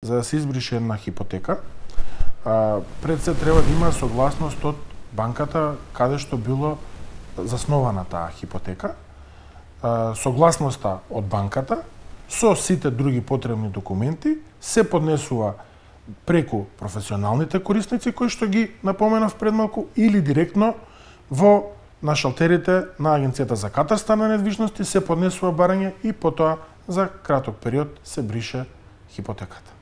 за да се избрише една хипотека, пред се треба да има согласност од банката каде што било заснована таа хипотека, согласноста од банката со сите други потребни документи се поднесува преку професионалните корисници кои што ги напоменав пред малку или директно на шалтерите на Агенцијата за катастар на недвижности се поднесува барање и потоа за краток период се брише хипотеката.